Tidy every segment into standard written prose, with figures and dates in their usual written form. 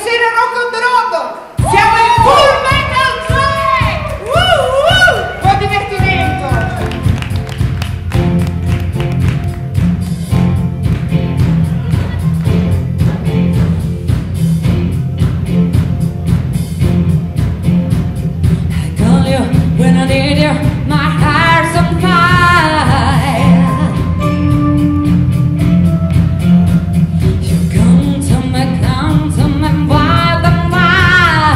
sera rock on the road! Siamo in Full Metal Jacket! Buon divertimento! I call you when I need you, my heart's on fire. You come to me wild and wild.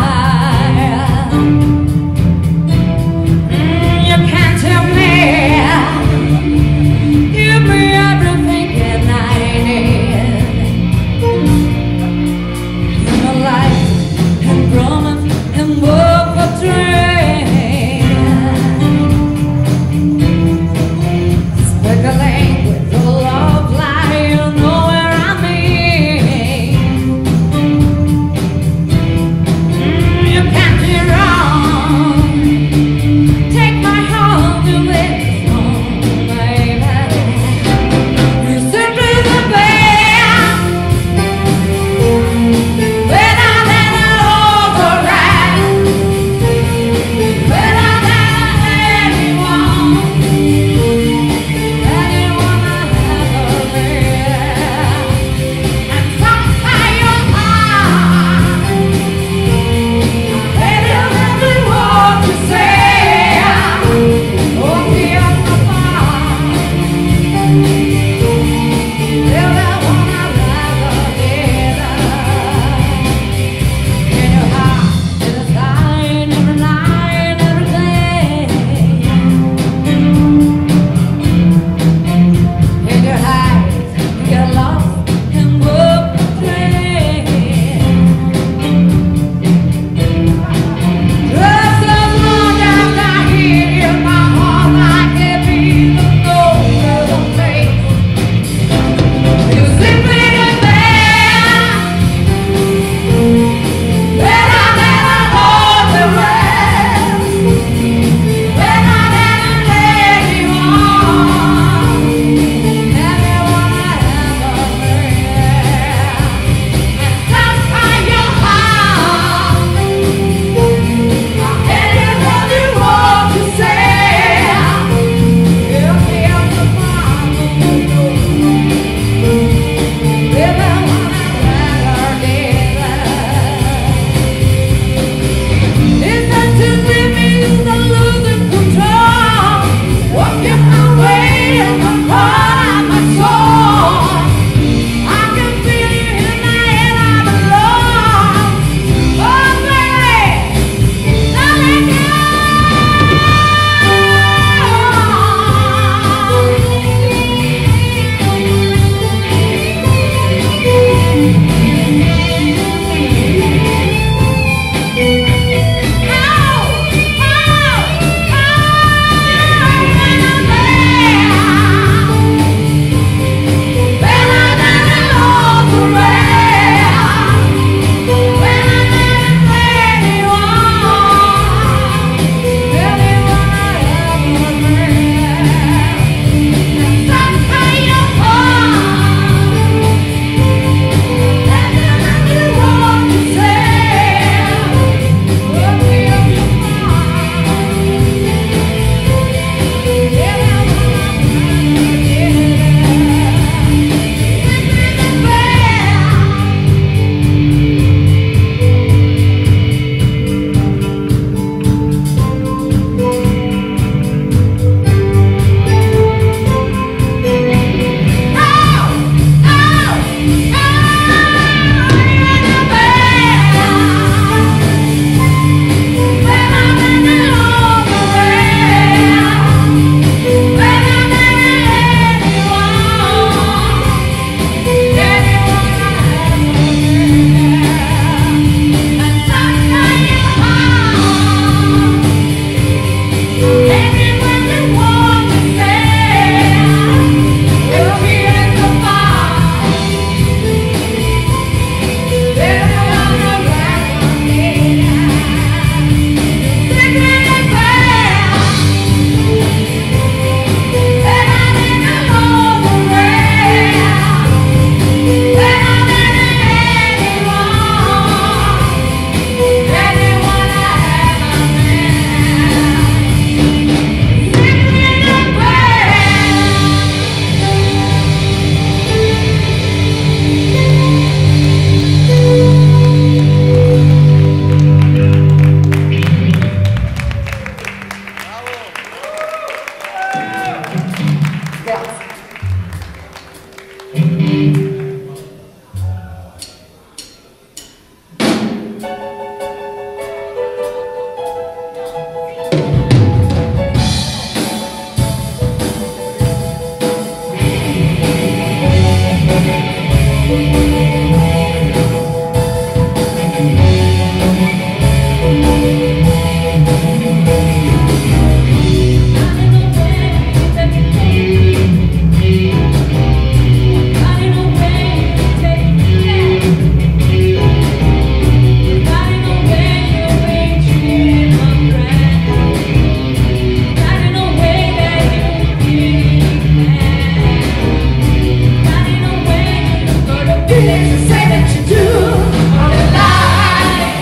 that you do on the line.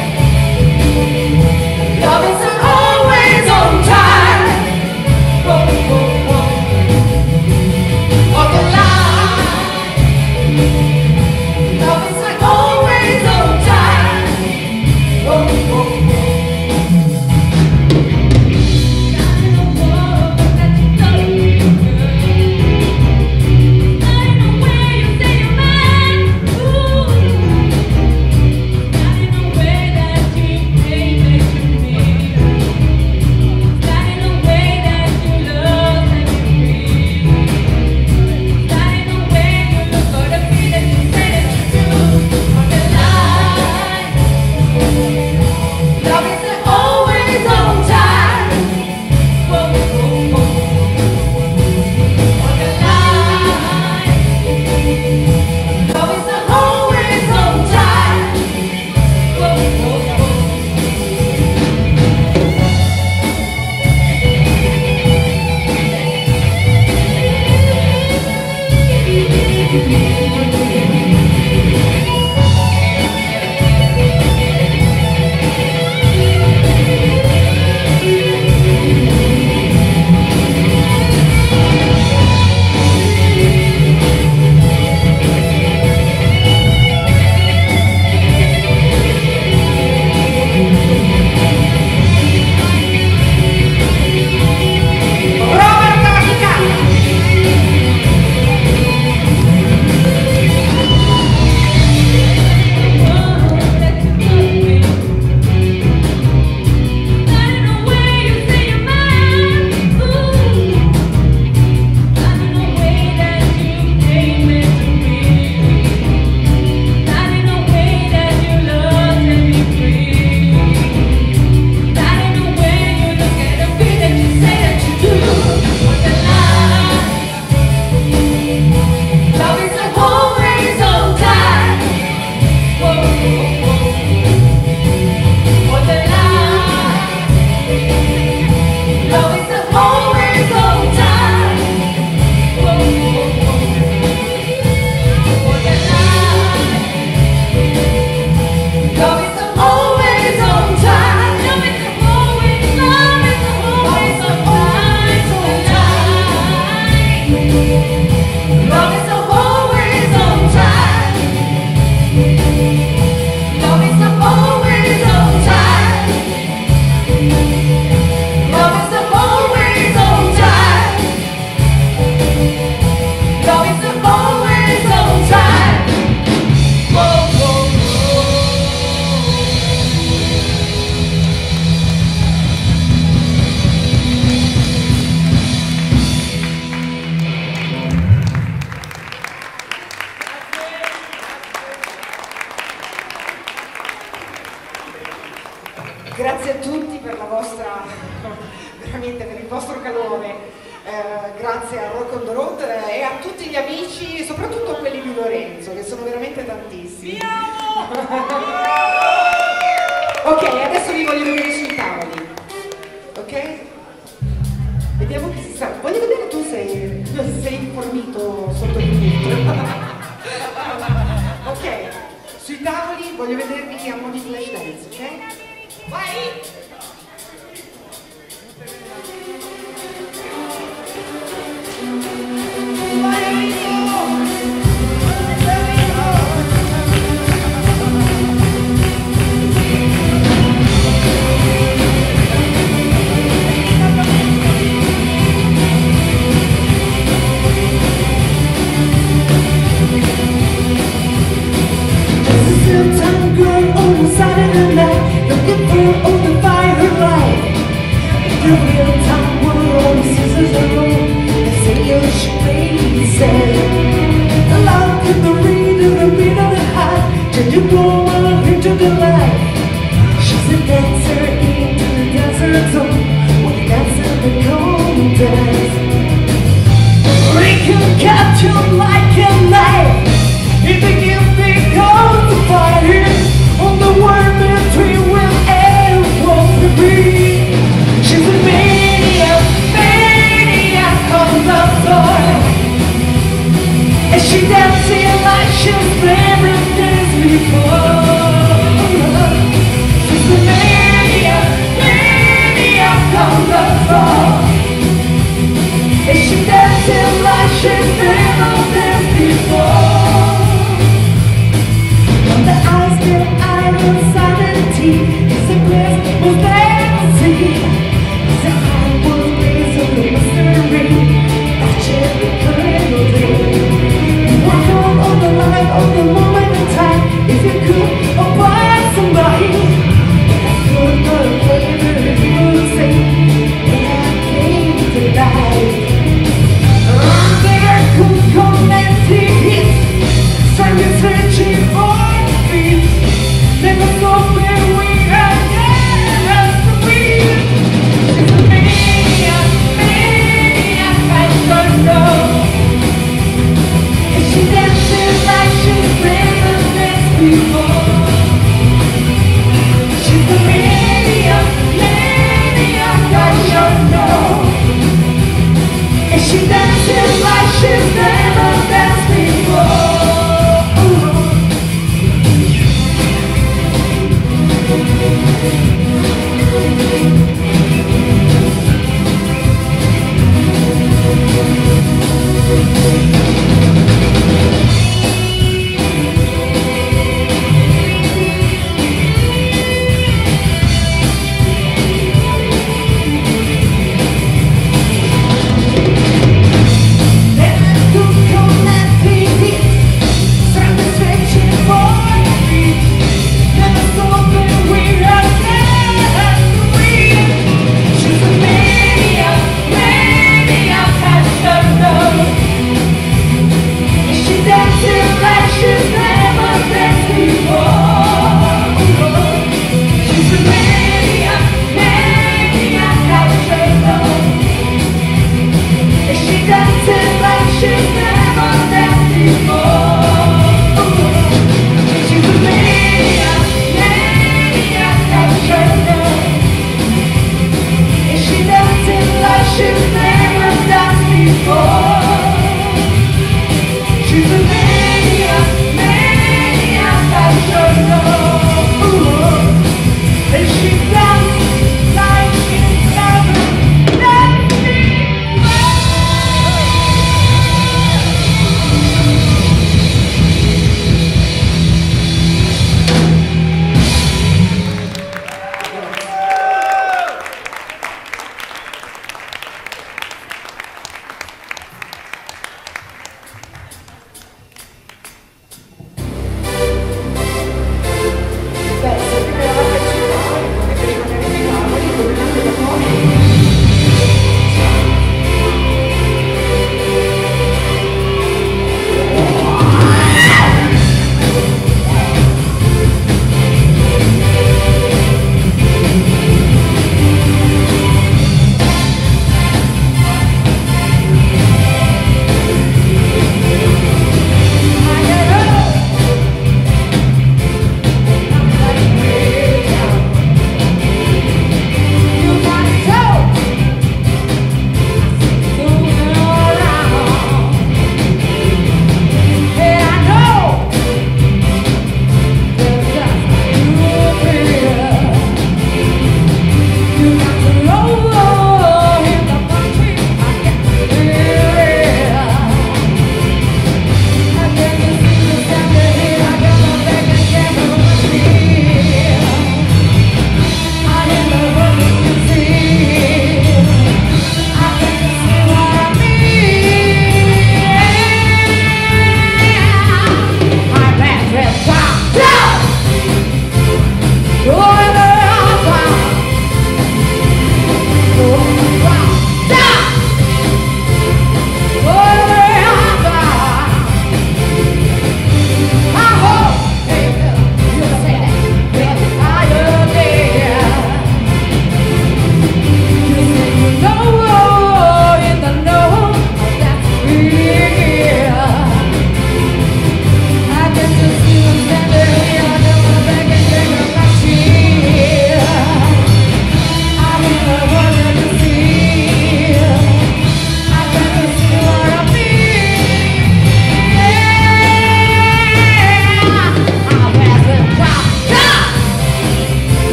Love is always on time. Whoa, whoa, whoa. On the line. Love is like always on time. Whoa, whoa, whoa. Grazie a tutti per la vostra, veramente per il vostro calore, grazie a Rock on the Road e a tutti gli amici, soprattutto quelli di Lorenzo, che sono veramente tantissimi. Ok, adesso vi voglio vedere sui tavoli, ok? Vediamo che si sa. Voglio vedere tu sei informito sotto il filtro. Ok, sui tavoli voglio vedervi a mo' di flash dance, ok? Vai! Looking for all the fire light. The real time world scissors alone. The single spaces. The love in the reed of the heart. Till you go out into the light. She's a dancer into the desert zone. With a dancer the contest. We can capture like a knife. If the gift becomes the fire. On the word between will and won't be. She's a maniac, maniac on the floor. And she dancing like she's every day's their idle sanity.